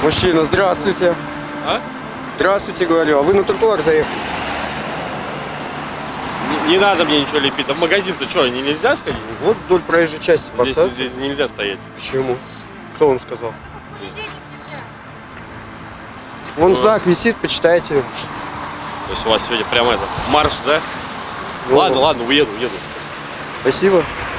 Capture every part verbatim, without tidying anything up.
Мужчина, здравствуйте. А? Здравствуйте, говорю. А вы на тротуар заехали? Не, не надо мне ничего лепить. А в магазин-то что, не, нельзя сходить? Вот вдоль проезжей части Здесь, здесь нельзя стоять. Почему? Кто вам сказал? Вон ну, знак висит, почитайте. То есть у вас сегодня прямо это, марш, да? Ну, ладно, ладно, уеду, уеду. Спасибо.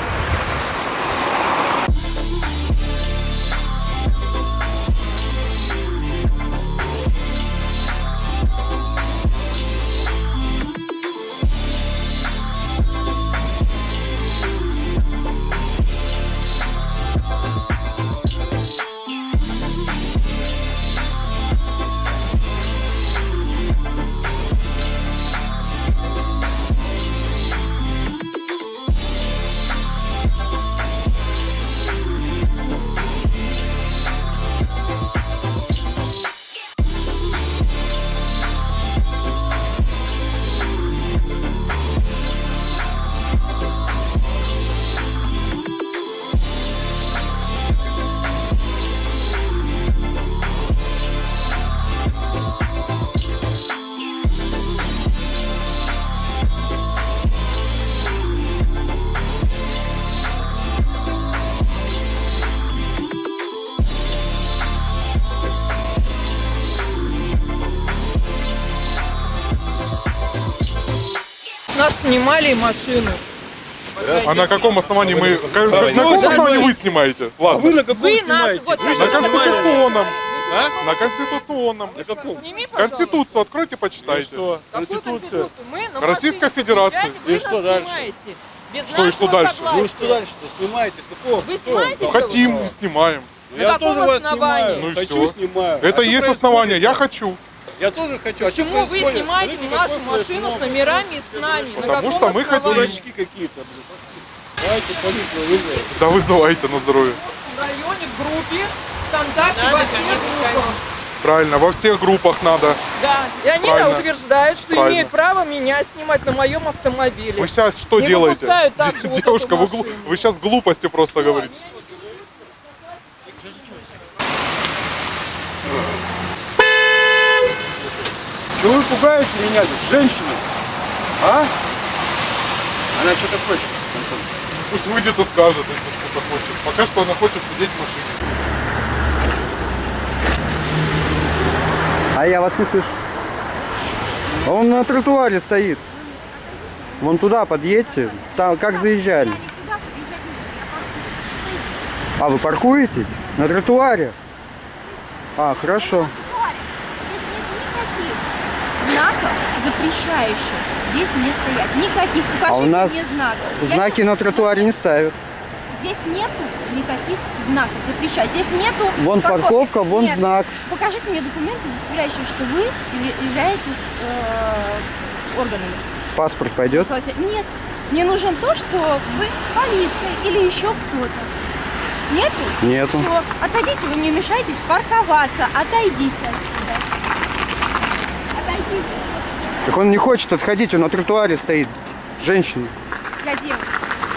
Нас снимали машину. А на каком основании мы... На каком основании вы снимаете? Ладно. Вы на каком снимаете? На конституционном. На конституционном. На каком? Конституцию откройте, почитайте. Что? Конституцию? Российской Федерации. И что дальше? Что и что дальше? Ну что дальше-то? Снимаете? С какого? Вы снимаете? Хотим и снимаем. Я тоже вас снимаю. Ну и Хочу, все. снимаю. Это и есть основание. Я хочу. Я тоже хочу. Почему вы снимаете нашу машину с номерами и с нами? Потому что мы хотим. Дурачки какие-то. Давайте полицию вызовем. Да вызывайте, на здоровье. В районе, в группе, ВКонтакте, во всех группах. Правильно, во всех группах надо. Да, и они Правильно. утверждают, что Правильно. имеют право меня снимать на моем автомобиле. Вы сейчас что Не делаете? выпускают также вот Девушка, эту вы, глу- машину. вы сейчас глупости просто говорите. Чего вы пугаете меня тут, женщину? А? Она что-то хочет. Пусть выйдет и скажет, если что-то хочет. Пока что она хочет сидеть в машине. А я вас не слышу. Он на тротуаре стоит. Вон туда подъедьте. Там как заезжали. А вы паркуетесь? На тротуаре? А, хорошо. Знаков, запрещающих здесь мне стоять. Никаких. Покажите А у нас мне знаков. знаки Я... на тротуаре не ставят. Здесь нету никаких знаков запрещающих. Здесь нету... Вон какой... парковка, вон Нет. знак. Покажите мне документы, удостоверяющие, что вы являетесь э, органами. Паспорт пойдет? Нет. Мне нужен то, что вы полиция или еще кто-то. Нету? Нету. Все. Отойдите, вы мне мешаетесь парковаться. Отойдите отсюда. Отойдите. Так он не хочет отходить, он на тротуаре стоит. Женщина. Я девушка.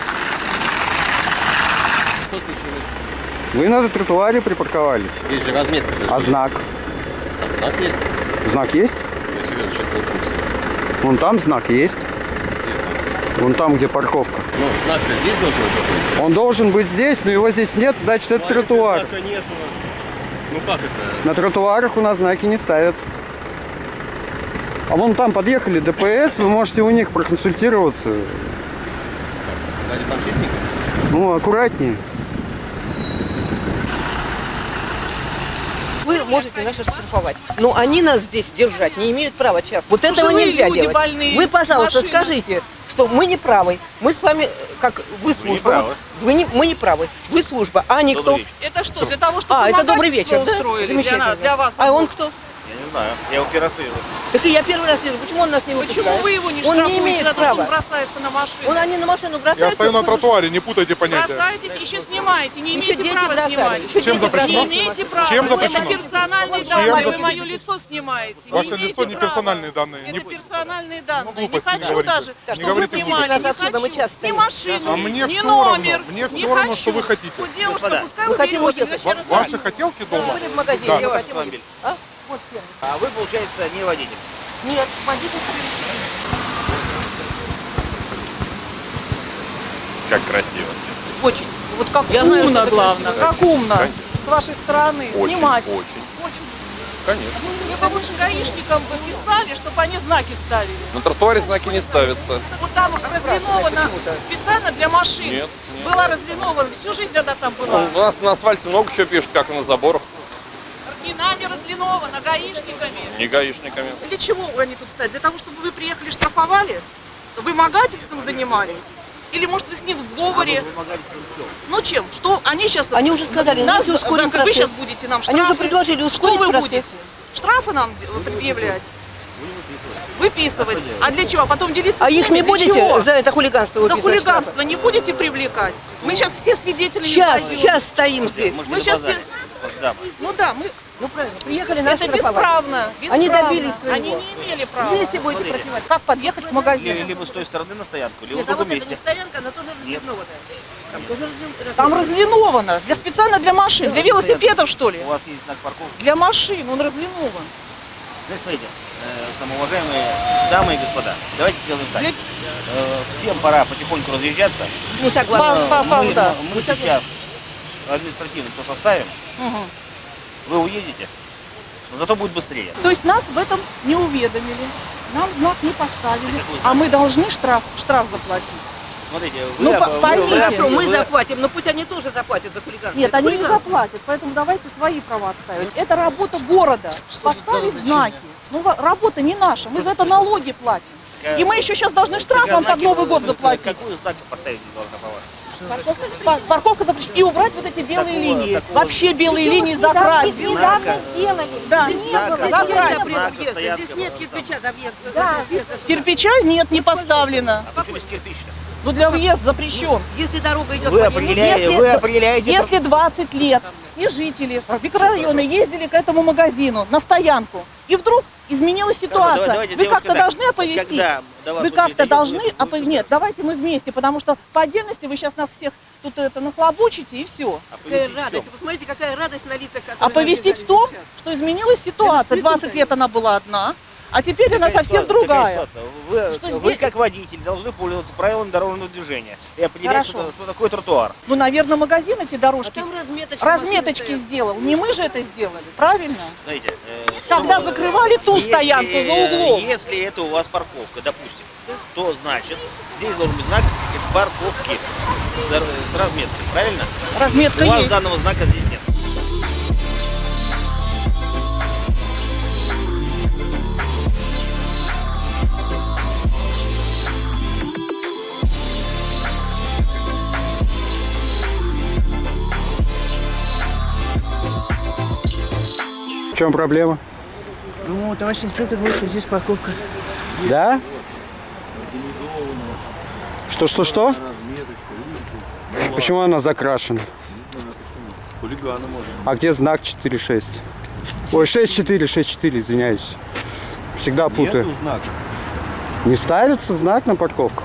Вы на тротуаре припарковались. Есть же разметка. А знак? Знак есть. Знак есть? Я серьезно сейчас не курсе. Вон там знак есть. Вон там, где парковка. Ну, знак-то здесь должен быть. Он должен быть здесь, но его здесь нет, значит это Ну, а тротуар. если знака нету, ну как это? На тротуарах у нас знаки не ставятся. А вон там подъехали ДПС, вы можете у них проконсультироваться. Ради танкистника? Ну, аккуратнее. Вы можете нас оштрафовать, но они нас здесь держать не имеют права часто. Вот этого Пожилые нельзя люди, делать. больные, Вы, пожалуйста, машина. скажите, что мы не правы. Мы с вами, как вы служба, правы. вы не, мы не правы. Вы служба, а они кто? Добрый вечер. Это что, для того, чтобы А, это добрый вымогательство вечер, да? устроили Замечательно. для, для вас? А он кто? Я не Не знаю, я его первый раз вижу. Так и я первый раз вижу, почему он нас не выпускает? Почему вы его не Он не штрафуете имеет за то, что права. он бросается на машину? Он они на машину бросаются. Я стою на ходят. тротуаре, не путайте понятия. Бросаетесь, еще снимаете. Не Еще имеете дети права бросали. снимать. Еще Чем дети запрещено? Не бросали. имеете права. Чем Вы запрещено? это персональные Чем данные, вы запрещено? мое лицо снимаете. Не Ваше имеете лицо не права. персональные данные. Это Не- персональные Ну, данные. Не глупости не хочу говорите. даже, Не чтобы вы говорите снимали. глупости. Не Отсюда мы хочу. часто Ни стоим. машину, А мне ни все равно. номер. Мне не все равно, хочу. что вы хотите. Вот девушка, Господа, пускай мы хотим уберет, уехать. зачем Ваши разговаривать? хотелки дома? Были в магазине, Да. я хотела. Автомобиль. А? Вот первый. А вы, получается, не водитель. Нет, водитель сидит. Как красиво. Очень. Вот как Я знаю, умно, что это главное, красиво. как умно Конечно. с вашей стороны Очень, снимать. очень. Конечно. Вы бы лучше гаишникам бы писали, чтобы они знаки ставили. На тротуаре знаки не ставятся. Вот там разлиновано специально для машин. Нет, нет. Была разлинована, всю жизнь она там была. У нас на асфальте много чего пишут, как и на заборах. И нами разлиновано, гаишниками. Не гаишниками. Для чего они тут стоят? Для того, чтобы вы приехали штрафовали? Вымогательством занимались? Или, может, вы с ним в сговоре? Ну чем? Что они сейчас... Они уже сказали, нас, давайте ускорим за- вы процесс. сейчас будете нам штрафы. Они уже предложили ускорить Что вы процесс. будете? Штрафы нам де- предъявлять? Выписывать. А для чего? А потом делиться А с их ними? не Для будете чего? за это хулиганство За выписывать хулиганство штрафы? не будете привлекать? Мы сейчас все свидетели не Сейчас, пойдем. сейчас стоим здесь. Может, Мы на сейчас базаре. Да. Ну да, мы... Ну правильно, приехали нас Это штрафовать. бесправно, Они бесправно. добились своего. Они не имели права. Вместе будете Смотрите. противать. Как подъехать к магазину? Либо с той стороны на стоянку, либо в Нет, а другом вот это не месте. стоянка, она тоже Нет. разлинована. Там тоже разлинована. Там разлиновано. Для, специально для машин. Для велосипедов, что ли? У вас есть знак парковки. Для машин он разлинован. Значит, смотрите, э, самоуважаемые дамы и господа, давайте сделаем так. Для- Э, всем пора потихоньку разъезжаться. Не согласна. Па- па- мы да. мы сейчас административно то составим, Мгм. вы уедете, но зато будет быстрее. То есть нас в этом не уведомили. Нам знак не поставили. Какой знак? А мы должны штраф, штраф заплатить. Смотрите, вы, Ну, об- по- вы- поймите. вы- Хорошо, мы вы- заплатим, но пусть они тоже заплатят за хулиганство. Нет, Это они не хулиганство. заплатят, поэтому давайте свои права отставить. Это работа города. Поставить знаки. Ну, ва- работа не наша, мы за это налоги платим. И мы еще сейчас должны штраф Какие вам под знаки Новый вы- год заплатить. Какую знак поставить не должна, по-вашему? Пар- Парковка запрещена. И убрать вот эти белые Такого- линии. такого- Вообще белые линии закрасить. Знака, Да, Здесь знака, нет знака, запрета знака въезда, стоянки, здесь нет вот кирпича до въезда. Да. кирпича нет, не поставлено. А почему здесь кирпич-то? Ну для въезда запрещен. Если дорога идет Вы по нему, определяете, если- вы определяете. Если двадцать лет все жители микрорайона ездили к этому магазину на стоянку, и вдруг изменилась ситуация, Давайте, вы как-то девушка, должны так, оповестить. когда до вас Вы вот как-то передают, должны вы- оповестить. Нет, давайте мы вместе, потому что по отдельности вы сейчас нас всех тут это нахлобучите и все. какая Оповестить радость. в Посмотрите, какая радость на лицах, которые Оповестить в том, что изменилась ситуация. двадцать лет она была одна, а теперь она Какая совсем ситуация? Какая другая. ситуация? Вы, Что вы здесь- как водитель должны пользоваться правилами дорожного движения и определять, Хорошо. что, что такое тротуар. Ну, наверное, магазин эти А дорожки, там разметочки. разметочки машины сделал. Не мы же это сделали, правильно? Знаете, э, Когда что, закрывали ту если, стоянку за углом. Если это у вас парковка, допустим, то значит здесь должен быть знак из парковки с, дор- с разметкой, правильно? Разметка У вас есть. данного знака здесь нет. В чем проблема? Ну, товарищ инспектор говорит, что здесь парковка. Да? Что, что, что? Почему она закрашена? Хулиганы, может. А где знак четыре шесть? Ой, шесть четыре, шесть четыре, извиняюсь. Всегда путаю. Нету знака. Не ставится знак на парковках?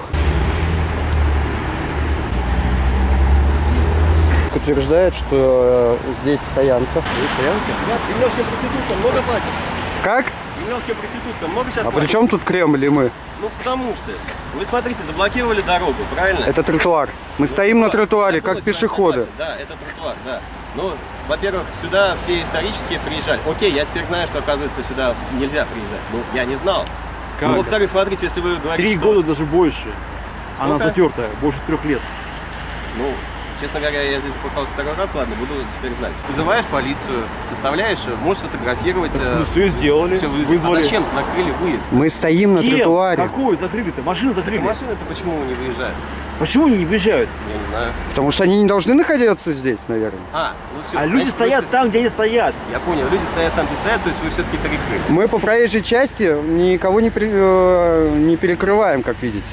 Утверждает, что э, здесь стоянка. Здесь стоянка? Ребят, кремлевская проститутка много платит. Как? Кремлевская проститутка много сейчас А платит. при чем тут Кремль и мы? Ну, потому что. Вы смотрите, заблокировали дорогу, правильно? Это тротуар. Мы стоим на тротуаре, как Полностью пешеходы. согласен. Да, это тротуар, да. Ну, во-первых, сюда все исторические приезжали. Окей, я теперь знаю, что, оказывается, сюда нельзя приезжать. Ну, я не знал. Ну, во-вторых, смотрите, если вы говорите, Три что... года даже больше. Она Сколько? затертая, больше трех лет. Ну, Честно говоря, я здесь запарковался второй раз, ладно, буду теперь знать. Вызываешь полицию, составляешь, можешь фотографировать. Ну, все сделали, все вы... вызвали. А зачем закрыли выезд? Мы стоим на Кем? тротуаре. Какой закрыли-то? Машины закрыли. Машины-то почему не выезжают? Почему они не выезжают? Я не знаю. Потому что они не должны находиться здесь, наверное. А, ну все. А люди стоят там, где они стоят. Я понял, люди стоят там, где стоят, то есть вы все-таки перекрыли. Мы по проезжей части никого не, при- э, не перекрываем, как видите.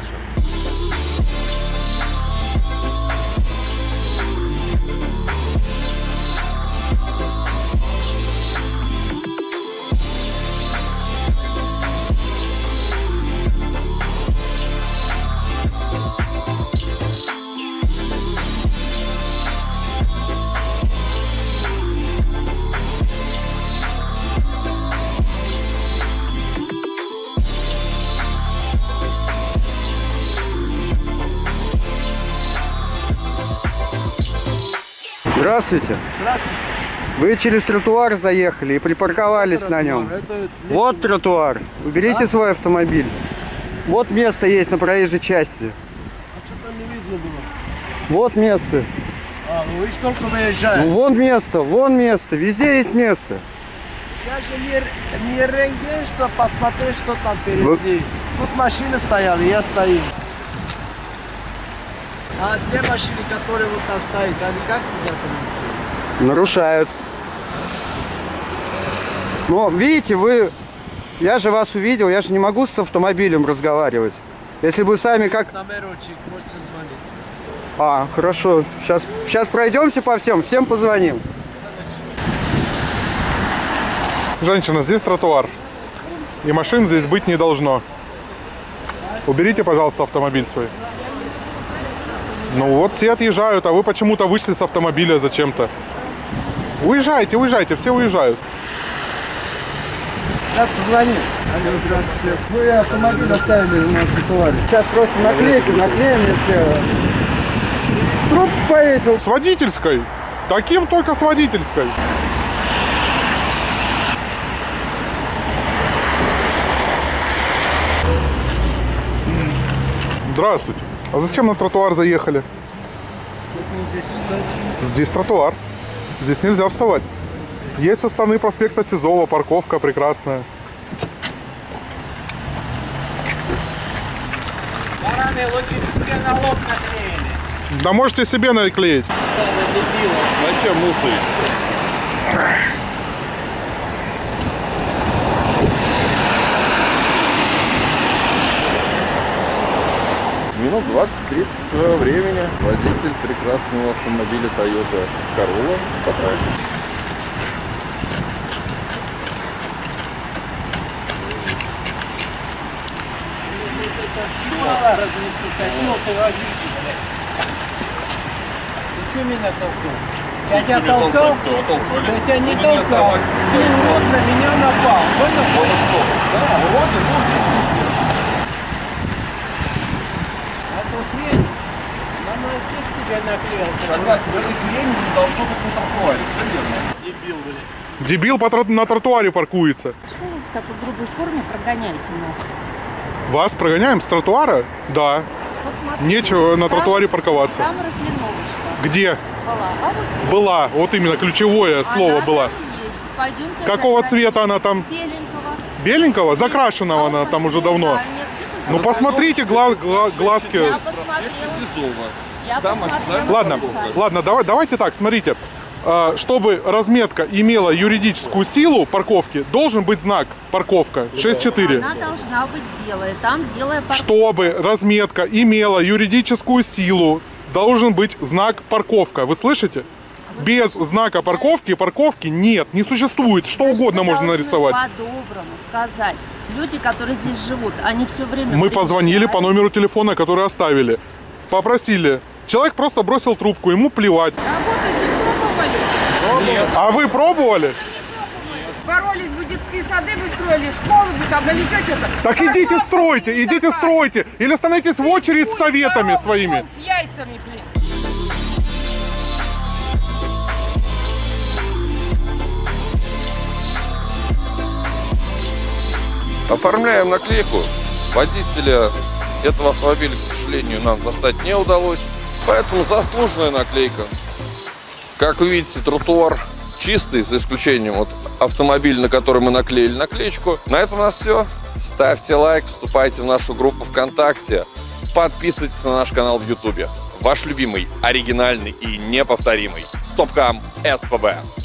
Здравствуйте. Здравствуйте. Вы через тротуар заехали и припарковались на нем. Это... Вот тротуар. Уберите А? свой автомобиль. Вот место есть на проезжей части. А что там не видно было? Вот место. А, ну вы ж только выезжаете. Ну вон место, вон место. Везде есть место. Я же не, не рентген, что посмотреть, что там впереди. Вы... Тут машины стояли, я стою. А те машины, которые вот там стоят, они как туда получили? Нарушают. Но видите, вы... Я же вас увидел, я же не могу с автомобилем разговаривать. Если бы сами как... Номерочек, можете звонить. А, хорошо. Сейчас, сейчас пройдемся по всем, всем позвоним. Женщина, здесь тротуар. И машин здесь быть не должно. Уберите, пожалуйста, автомобиль свой. Ну вот все отъезжают, а вы почему-то вышли с автомобиля зачем-то. Уезжайте, уезжайте, все уезжают. Сейчас позвоним. Алло, здравствуйте. Вы автомобиль оставили на тротуаре. Сейчас просто наклейки наклеим, если... Труп повесил. С водительской. Таким только с водительской. Здравствуйте. А зачем на тротуар заехали? Здесь встать. Здесь тротуар. Здесь нельзя вставать. Есть со стороны проспекта Сизова парковка прекрасная. Бараны лучше себе на лоб наклеили. Да можете себе наклеить. Зачем мусорить? Минут двадцать-тридцать времени. Водитель прекрасного автомобиля Toyota Corolla по трассе. Ты что меня толкнул? Я тебя толкал? Я тебя не толкал. Ты вот на меня напал. Понял? Да, вроде, ну. А то хрень. Мама опять себя наклеил. Согласен, это времени не должно быть на тротуаре. Все верно. Дебил, блин. Дебил по тро- на тротуаре паркуется. Почему вы в такой грубой форме прогоняете нас? Вас прогоняем с тротуара? Да. Вот смотрите, Нечего на там- тротуаре парковаться. Там разлиновочка Где? была. А вот здесь. Была. Вот именно ключевое слово Она была. там есть. Пойдемте Какого опять цвета она там? беленького. Беленького? Закрашенного А она вот там уже не давно. знаю, нет, где-то Ну за- посмотрите гла- гла- глазки. Я посмотрела. Я посмотрела. Ладно, на сайт. ладно, давай, давайте так, смотрите. А, Чтобы разметка имела юридическую силу парковки, должен быть знак парковка шесть четыре. Она должна быть белая. Там белая парковка. Чтобы разметка имела юридическую силу, должен быть знак парковка. Вы слышите? Без знака парковки парковки нет, не существует. Что Значит, угодно вы можно должны нарисовать. по-доброму сказать. Люди, которые здесь живут, они все время... Мы позвонили по приезжают. номеру телефона, который оставили. Попросили. Человек просто бросил трубку, ему плевать. Работайте, пробовали? А вы пробовали? Боролись бы детские сады, вы строили школы, бы там, или еще что-то. Так идите стройте, идите стройте. Или становитесь в очередь с советами своими. С яйцами, блин. Оформляем наклейку. Водителя этого автомобиля, к сожалению, нам застать не удалось. Поэтому заслуженная наклейка. Как вы видите, тротуар чистый, за исключением вот автомобиля, на который мы наклеили наклеечку. На этом у нас все. Ставьте лайк, вступайте в нашу группу ВКонтакте, подписывайтесь на наш канал в Ютубе. Ваш любимый, оригинальный и неповторимый Стопкам СПБ.